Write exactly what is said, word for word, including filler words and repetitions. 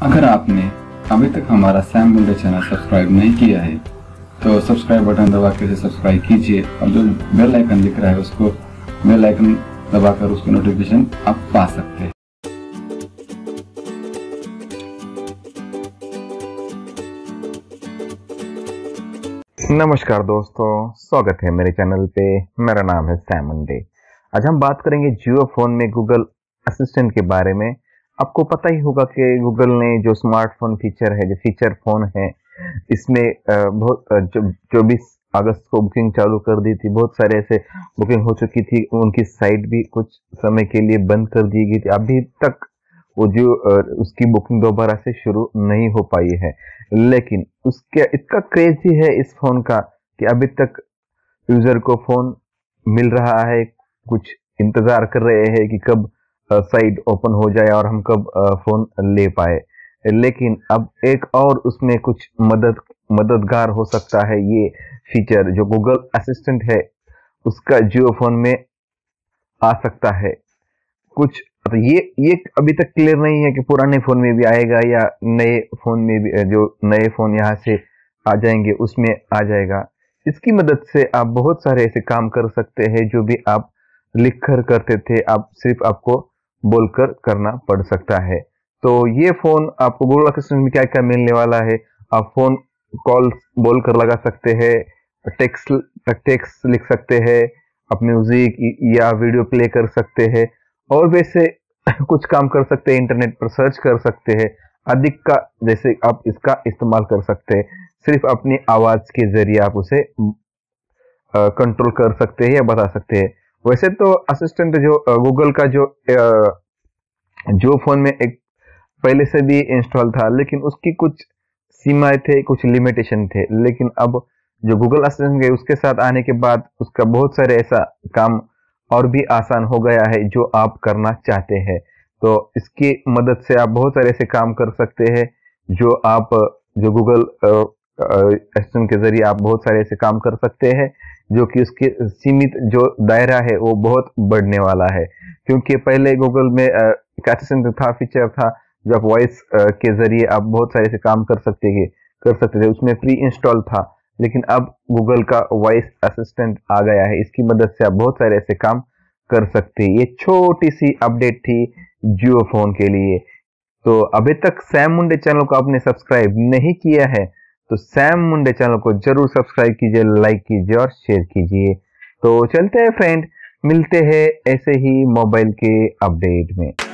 अगर आपने अभी तक हमारा सैम मुंडे चैनल सब्सक्राइब नहीं किया है तो सब्सक्राइब बटन दबा के उसे सब्सक्राइब कीजिए और जो बेल आइकन दिख रहा है उसको बेल आइकन दबाकर उसकी नोटिफिकेशन आप पा सकते हैं। नमस्कार दोस्तों, स्वागत है मेरे चैनल पे। मेरा नाम है सैम मुंडे। आज हम बात करेंगे जियो फोन में गूगल असिस्टेंट के बारे में। आपको पता ही होगा कि गूगल ने जो स्मार्टफोन फीचर है, जो फीचर फोन है, इसमें बहुत चौबीस अगस्त को बुकिंग चालू कर दी थी। बहुत सारे ऐसे बुकिंग हो चुकी थी, उनकी साइट भी कुछ समय के लिए बंद कर दी गई थी। अभी तक वो जो उसकी बुकिंग दोबारा से शुरू नहीं हो पाई है, लेकिन उसके इतना क्रेजी है इस फोन का कि अभी तक यूजर को फोन मिल रहा है। कुछ इंतजार कर रहे हैं कि कब साइट ओपन हो जाए और हम कब फोन ले पाए। लेकिन अब एक और उसमें कुछ मदद मददगार हो सकता है। ये फीचर जो गूगल असिस्टेंट है उसका जियो फोन में आ सकता है। कुछ तो ये ये अभी तक क्लियर नहीं है कि पुराने फोन में भी आएगा या नए फोन में भी, जो नए फोन यहाँ से आ जाएंगे उसमें आ जाएगा। इसकी मदद से आप बहुत सारे ऐसे काम कर सकते हैं जो भी आप लिख कर करते थे, आप सिर्फ आपको बोलकर करना पड़ सकता है। तो ये फोन आपको गूगल असिस्टेंट में क्या क्या मिलने वाला है। आप फोन कॉल बोलकर लगा सकते हैं, टेक्स्ट टेक्स्ट लिख सकते हैं, आप म्यूजिक या वीडियो प्ले कर सकते हैं, और वैसे कुछ काम कर सकते हैं, इंटरनेट पर सर्च कर सकते हैं। अधिक का जैसे आप इसका इस्तेमाल कर सकते हैं। सिर्फ अपनी आवाज के जरिए आप उसे कंट्रोल कर सकते हैं या बता सकते हैं। वैसे तो असिस्टेंट जो गूगल का जो जो फोन में एक पहले से भी इंस्टॉल था, लेकिन उसकी कुछ सीमाएं थे, कुछ लिमिटेशन थे। लेकिन अब जो गूगल असिस्टेंट है उसके साथ आने के बाद उसका बहुत सारे ऐसा काम और भी आसान हो गया है जो आप करना चाहते हैं। तो इसकी मदद से आप बहुत सारे ऐसे काम कर सकते हैं जो आप जो गूगल असिस्टेंट के जरिए आप बहुत सारे ऐसे काम कर सकते हैं, जो कि उसके सीमित जो दायरा है वो बहुत बढ़ने वाला है। क्योंकि पहले गूगल में एक असिस्टेंट था, फीचर था जो आप वॉइस के जरिए आप बहुत सारे ऐसे काम कर सकते हैं कर सकते थे उसमें प्री इंस्टॉल था। लेकिन अब गूगल का वॉइस असिस्टेंट आ गया है, इसकी मदद से आप बहुत सारे ऐसे काम कर सकते हैं। ये छोटी सी अपडेट थी जियो फोन के लिए। तो अभी तक सैम मुंडे चैनल को आपने सब्सक्राइब नहीं किया है तो सैम मुंडे चैनल को जरूर सब्सक्राइब कीजिए, लाइक कीजिए और शेयर कीजिए। तो चलते हैं फ्रेंड, मिलते हैं ऐसे ही मोबाइल के अपडेट में।